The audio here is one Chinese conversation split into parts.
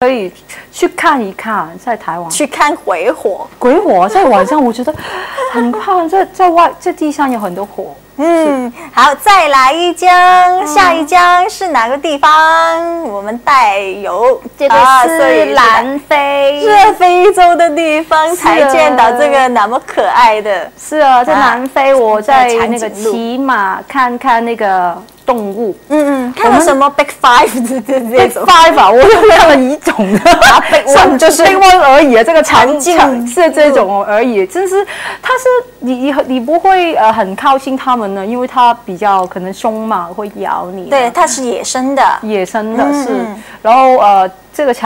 可以去看一看，在台湾去看鬼火。 鬼火在晚上，我觉得很怕，在地上有很多火。 好，再来一张，下一张是哪个地方？我们带有这个是南非， 是非洲的地方才见到这个那么可爱的。 是啊，在南非，我在那个骑马看看那个动物。 看到什么 Big Five 这种 Five 吧，我有那个一种的 ，Big One 就是 Big One 而已，这个场景是这种而已。真是，它是你不会很靠近它们呢，因为它比较可能凶嘛，会咬你。 对，它是野生的， 野生的是。然后这个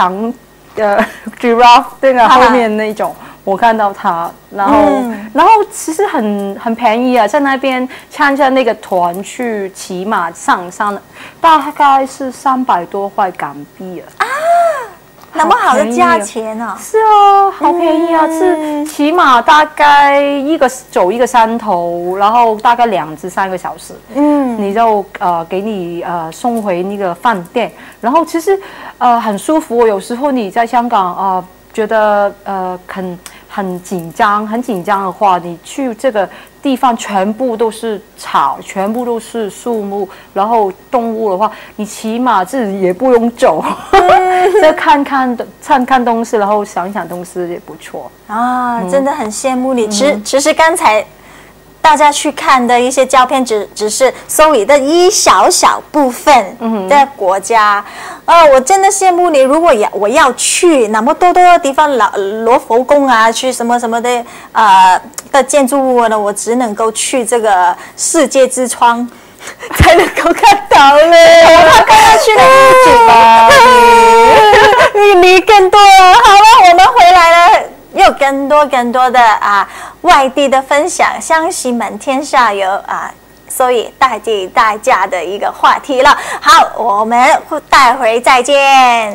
giraffe 这个后面那种。我看到它，然后其实很便宜啊，在那边参加那个团去骑马上山，大概是300多块港币啊！ 那么好的价钱啊！ 是啊，好便宜啊！是骑马大概走一个山头，然后大概2至3个小时，你就给你送回那个饭店，然后其实很舒服。有时候你在香港觉得很紧张的话，你去这个地方全部都是草，全部都是树木，然后动物的话，你起码自己也不用走，再看看东西，然后想想东西也不错啊！真的很羡慕你。其实刚才大家去看的一些照片只是Zoe的一小部分的国家。我真的羡慕你。如果我要去那么多的地方，罗浮宫啊，去什么什么的的建筑物呢，我只能够去这个世界之窗才能够看到嘞。我刚刚去了1吧，你更多了。好了，我们回来了。有更多的外地的分享，相信满天下有所以带给大家的一个话题了。好，我们待会再见。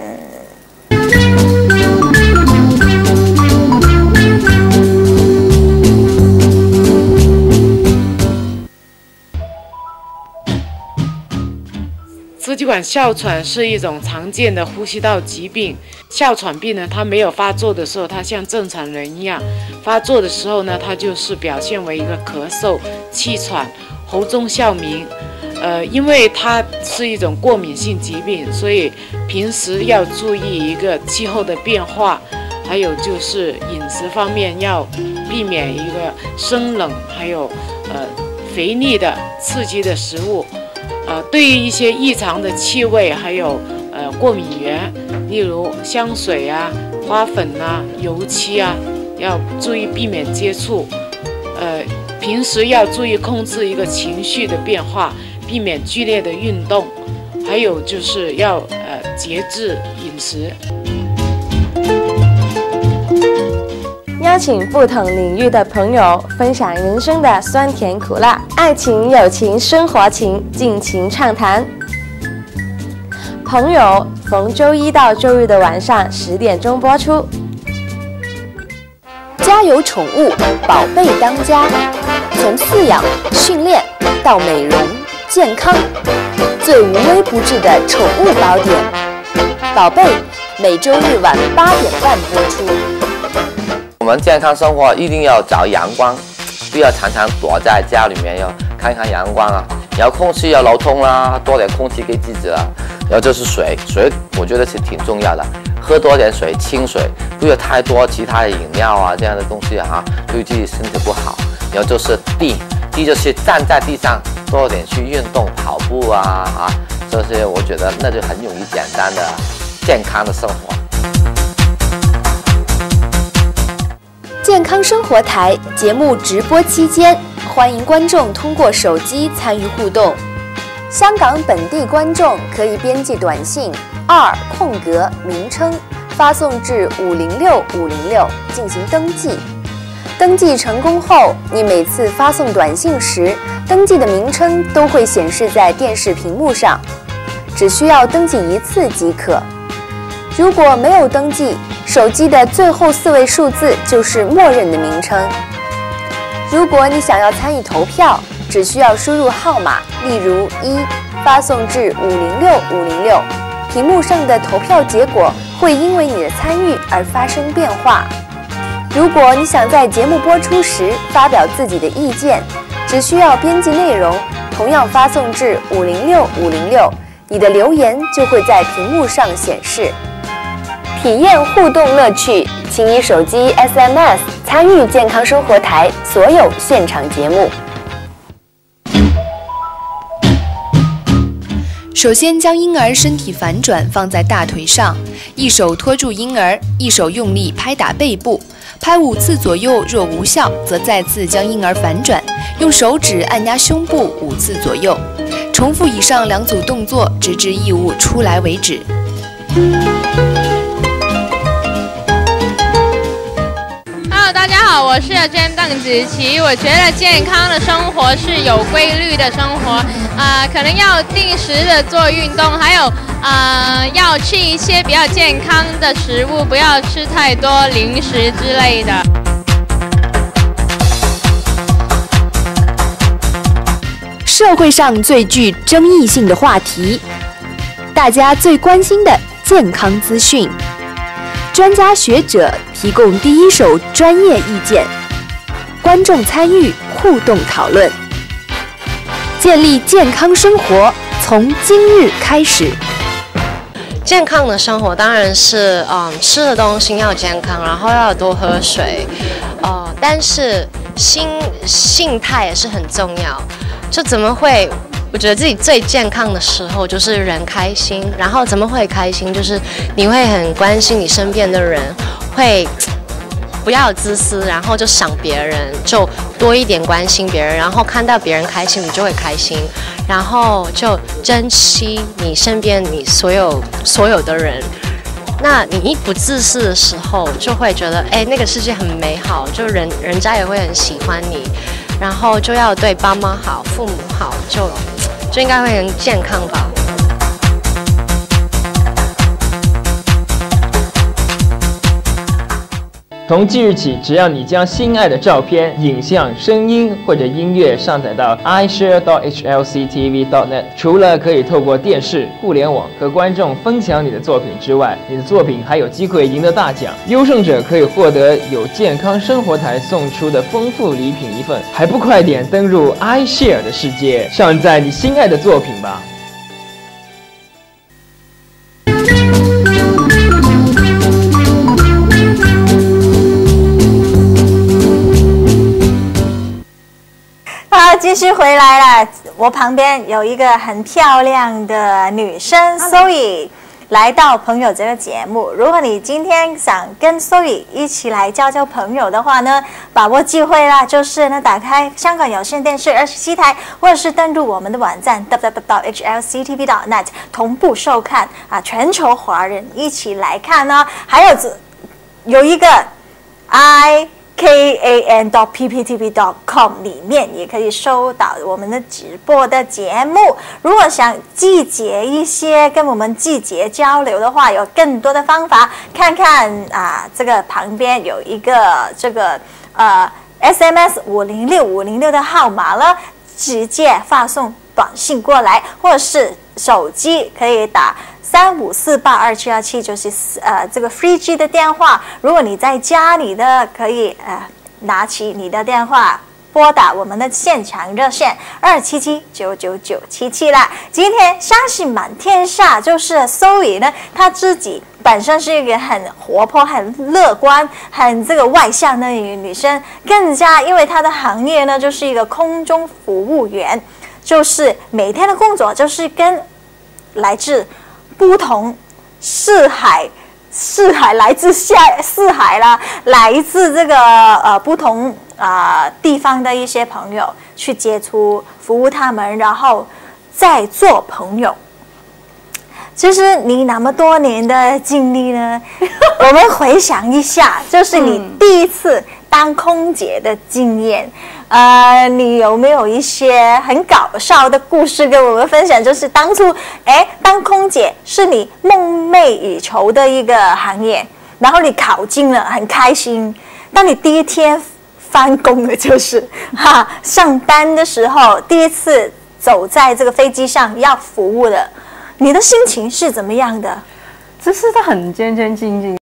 支气管哮喘是一种常见的呼吸道疾病。哮喘病呢，它没有发作的时候，它像正常人一样；发作的时候呢，它就是表现为一个咳嗽、气喘、喉中哮鸣。因为它是一种过敏性疾病，所以平时要注意一个气候的变化，还有就是饮食方面要避免一个生冷，还有肥腻的刺激的食物。对于一些异常的气味，还有过敏源，例如香水啊、花粉啊、油漆啊，要注意避免接触。平时要注意控制一个情绪的变化，避免剧烈的运动，还有就是要节制饮食。 邀请不同领域的朋友分享人生的酸甜苦辣，爱情、友情、生活情，尽情畅谈。朋友逢周一到周日的晚上10点钟播出。家有宠物，宝贝当家，从饲养、训练到美容、健康，最无微不至的宠物宝典。宝贝，每周日晚8点半播出。 我们健康生活一定要找阳光，不要常常躲在家里面，要看看阳光啊。然后空气要流通啦，多点空气给自己啦。然后就是水，我觉得是挺重要的，喝多点水，清水，不要太多其他的饮料啊这样的东西啊，对自己身体不好。然后就是地就是站在地上多点去运动，跑步啊，这些我觉得那就很容易简单的健康的生活。 健康生活台节目直播期间，欢迎观众通过手机参与互动。香港本地观众可以编辑短信2名称发送至506506进行登记。登记成功后，你每次发送短信时，登记的名称都会显示在电视屏幕上，只需要登记1次即可。如果没有登记，手机的最后4位数字就是默认的名称。如果你想要参与投票，只需要输入号码，例如1，发送至506506， 屏幕上的投票结果会因为你的参与而发生变化。如果你想在节目播出时发表自己的意见，只需要编辑内容，同样发送至506506，你的留言就会在屏幕上显示。体验互动乐趣，请以手机 SMS 参与健康生活台所有现场节目。首先将婴儿身体反转放在大腿上，一手托住婴儿，一手用力拍打背部，拍5次左右，若无效，则再次将婴儿反转，用手指按压胸部5次左右，重复以上2组动作，直至异物出来为止。 大家好，我是邓子琪。我觉得健康的生活是有规律的生活，可能要定时的做运动，还有要吃一些比较健康的食物，不要吃太多零食之类的。 社会上最具争议性的话题，大家最关心的健康资讯。专家学者提供第一手专业意见，观众参与互动讨论，建立健康生活从今日开始。 健康的生活当然是吃的东西要健康，然后要多喝水，但是心态也是很重要。就怎么会？我觉得自己最健康的时候就是人开心，然后怎么会开心？就是你会很关心你身边的人，会不要自私，然后就想别人，就多一点关心别人，然后看到别人开心，你就会开心，然后就珍惜你身边你所有的人。那你一不自私的时候，就会觉得那个世界很美好，就人家也会很喜欢你，然后就要对爸妈好、父母好，就应该会很健康吧。 从即日起，只要你将心爱的照片、影像、声音或者音乐上载到 iShare.HLCTV.net， 除了可以透过电视、互联网和观众分享你的作品之外，你的作品还有机会赢得大奖。优胜者可以获得有健康生活台送出的丰富礼品1份，还不快点登入 iShare 的世界，上载你心爱的作品吧！ 继续回来了，我旁边有一个很漂亮的女生 Zoe 来到朋友这个节目。如果你今天想跟 Zoe 一起来交朋友的话呢，把握机会啦，就是呢打开香港有线电视27台，或者是登录我们的网站 www.hlctv.net 同步收看全球华人一起来看呢。还有一个kan.pptv.com 里面也可以收到我们的直播的节目。如果想季节一些跟我们季节交流的话，有更多的方法，看看这个旁边有一个这个SMS 506506的号码了，直接发送短信过来，或者是手机可以打35482717，就是这个 3G 的电话。如果你在家里的，可以拿起你的电话拨打我们的现场热线277-99977啦。今天相信满天下，就是 Zoe 呢，她自己本身是一个很活泼、很乐观、很这个外向的女生，更加因为她的行业呢就是一个空中服务员，就是每天的工作就是跟来自不同四海来自四海啦，来自这个不同地方的一些朋友去接触，服务他们，然后再做朋友。就是你那么多年的经历呢，我们回想一下，就是你第一次当空姐的经验，你有没有一些很搞笑的故事跟我们分享？就是当初，当空姐是你梦寐以求的一个行业，然后你考进了，很开心。当你第一天翻工的，就是上班的时候，第一次走在这个飞机上要服务的， 你的心情是怎么样的？ 只是他很战战兢兢。